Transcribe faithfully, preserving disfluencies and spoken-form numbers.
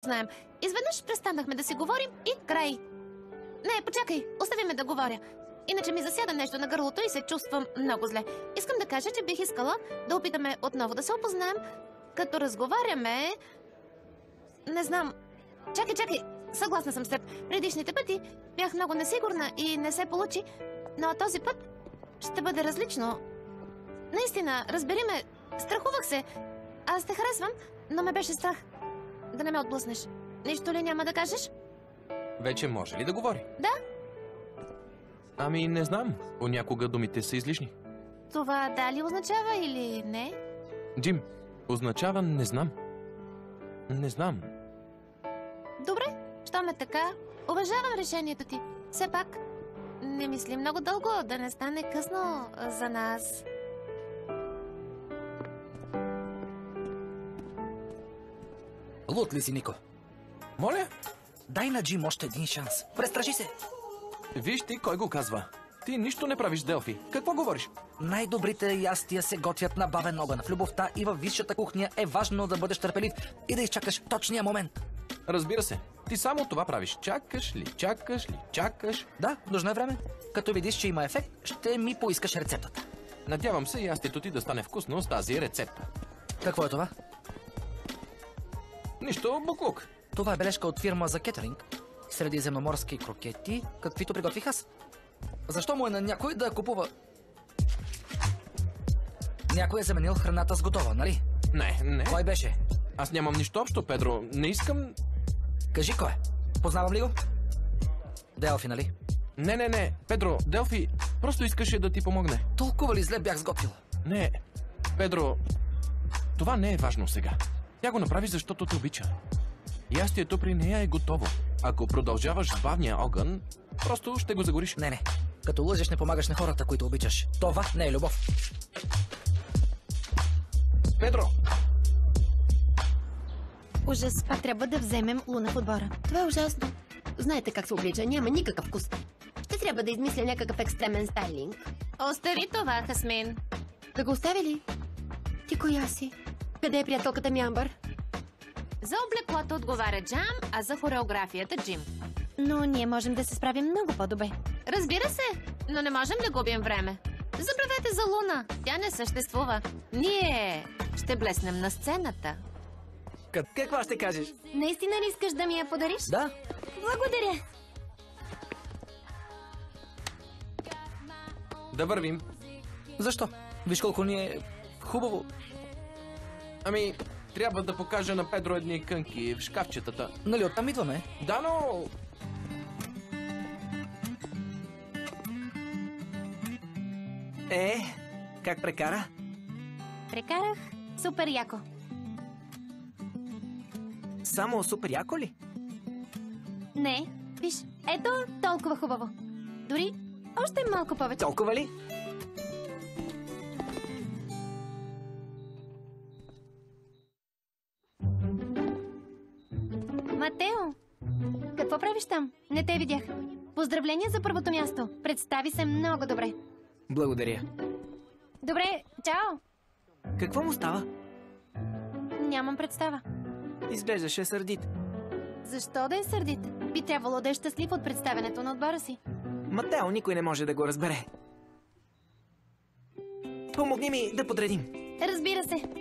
запознаем. Изведнъж престанахме да си говорим и край. Не, почакай, остави ме да говоря. Иначе ми засяда нещо на гърлото и се чувствам много зле. Искам да кажа, че бих искала да опитаме отново да се опознаем, като разговаряме... Не знам... Чакай, чакай, съгласна съм с теб. Предишните пъти бях много несигурна и не се получи, но този път ще бъде различно. Наистина, разбери ме, страхувах се. Аз те харесвам, но ме беше страх да не ме отблъснеш. Нищо ли няма да кажеш? Вече може ли да говори? Да. Ами не знам, понякога думите са излишни. Това дали означава или не? Джим, означава не знам. Не знам. Добре, щом е така, уважавам решението ти. Все пак, не мисли много дълго, да не стане късно за нас. Луд ли си, Нико? Моля? Дай на Джим още един шанс. Престраши се. Виж ти кой го казва. Ти нищо не правиш, Делфи. Какво говориш? Най-добрите ястия се готвят на бавен огън. В любовта и във висшата кухня е важно да бъдеш търпелив и да изчакаш точния момент. Разбира се. Ти само това правиш. Чакаш ли, чакаш ли, чакаш. Да, нужно е време. Като видиш, че има ефект, ще ми поискаш рецептата. Надявам се ястието ти да стане вкусно с тази рецепта. Какво е това? Нищо, буклук. Това е бележка от фирма за кетеринг. Средиземноморски крокети, каквито приготвих аз. Защо му е на някой да купува? Някой е заменил храната с готова, нали? Не, не. Кой беше? Аз нямам нищо общо, Педро. Не искам... Кажи кой е. Познавам ли го? Делфи, нали? Не, не, не. Педро, Делфи просто искаше да ти помогне. Толкова ли зле бях сготвил? Не, Педро, това не е важно сега. Тя го направи, защото те обича. Ястието при нея е готово. Ако продължаваш с бавния огън, просто ще го загориш. Не, не. Като лъжеш, не помагаш на хората, които обичаш. Това не е любов. Педро! Ужас, пак трябва да вземем Луна в отбора. Това е ужасно. Знаете как се облича, няма никакъв вкус. Ще трябва да измисля някакъв екстремен стайлинг. Остави това, Хасмин. Да го остави ли? Ти коя си? Къде е приятелката ми Амбър? За облеклото отговаря Джам, а за хореографията Джим. Но ние можем да се справим много по-добре. Разбира се, но не можем да губим време. Забравете за Луна. Тя не съществува. Ние ще блеснем на сцената. Какво ще кажеш? Наистина ли искаш да ми я подариш? Да. Благодаря. Да вървим. Защо? Виж колко ни е хубаво. Ами, трябва да покажа на Педро едни кънки в шкафчетата. Нали оттам идваме? Да, но... Е, как прекара? Прекарах супер яко. Само супер яко ли? Не, виж, ето толкова хубаво. Дори още малко повече. Толкова ли? Матео, какво правиш там? Не те видях. Поздравления за първото място. Представи се много добре. Благодаря. Добре, чао. Какво му става? Нямам представа. Изглеждаше сърдит. Защо да е сърдит? Би трябвало да е щастлив от представянето на отбора си. Матео никой не може да го разбере. Помогни ми да подредим. Разбира се.